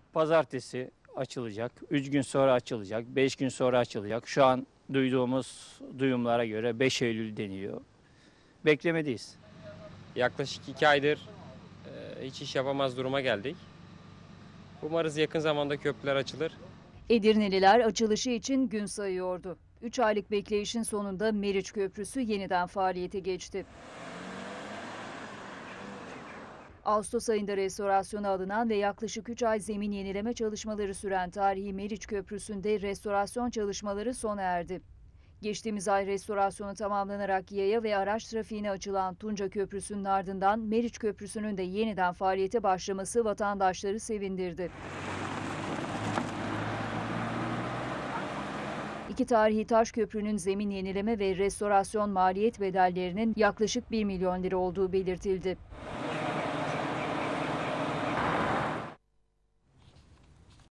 Pazartesi açılacak, 3 gün sonra açılacak, 5 gün sonra açılacak. Şu an duyduğumuz duyumlara göre 5 Eylül deniyor. Beklemedeyiz. Yaklaşık 2 aydır hiç iş yapamaz duruma geldik. Umarız yakın zamanda köprüler açılır. Edirneliler açılışı için gün sayıyordu. 3 aylık bekleyişin sonunda Meriç Köprüsü yeniden faaliyete geçti. Ağustos ayında restorasyona alınan ve yaklaşık 3 ay zemin yenileme çalışmaları süren tarihi Meriç Köprüsü'nde restorasyon çalışmaları sona erdi. Geçtiğimiz ay restorasyonu tamamlanarak yaya ve araç trafiğine açılan Tunca Köprüsü'nün ardından Meriç Köprüsü'nün de yeniden faaliyete başlaması vatandaşları sevindirdi. İki tarihi taş köprünün zemin yenileme ve restorasyon maliyet bedellerinin yaklaşık 1 milyon lira olduğu belirtildi.